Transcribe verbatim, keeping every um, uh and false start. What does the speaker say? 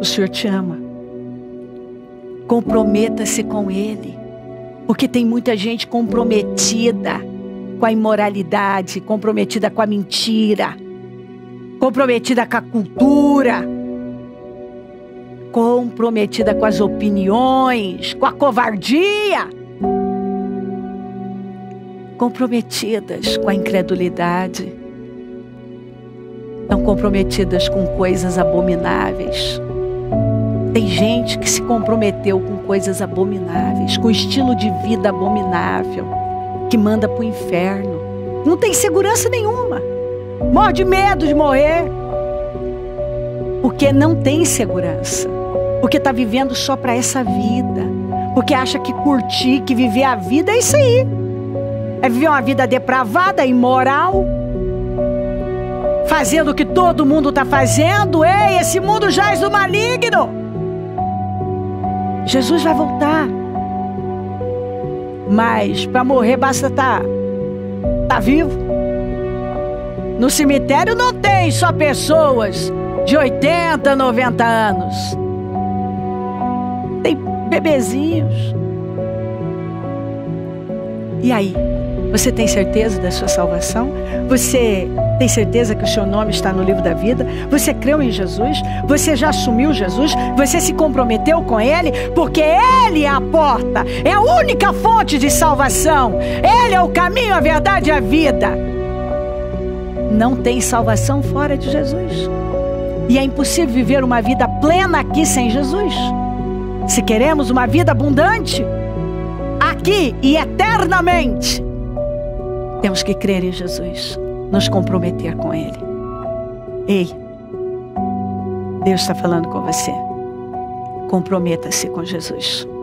O Senhor te ama. Comprometa-se com Ele. Porque tem muita gente comprometida com a imoralidade, comprometida com a mentira, comprometida com a cultura, comprometida com as opiniões, com a covardia, comprometidas com a incredulidade, estão comprometidas com coisas abomináveis. Tem gente que se comprometeu com coisas abomináveis, com estilo de vida abominável, que manda para o inferno. Não tem segurança nenhuma. Morre de medo de morrer. Porque não tem segurança. Porque está vivendo só para essa vida. Porque acha que curtir, que viver a vida é isso aí. É viver uma vida depravada, imoral. Fazendo o que todo mundo está fazendo. Ei, esse mundo jaz do maligno. Jesus vai voltar. Mas para morrer basta estar tá, tá vivo. No cemitério não tem só pessoas de oitenta, noventa anos. Tem bebezinhos. E aí? Você tem certeza da sua salvação? Você tem certeza que o seu nome está no livro da vida? Você creu em Jesus? Você já assumiu Jesus? Você se comprometeu com Ele? Porque Ele é a porta, é a única fonte de salvação. Ele é o caminho, a verdade e a vida. Não tem salvação fora de Jesus. E é impossível viver uma vida plena aqui sem Jesus. Se queremos uma vida abundante, aqui e eternamente, temos que crer em Jesus, nos comprometer com Ele. Ei, Deus está falando com você. Comprometa-se com Jesus.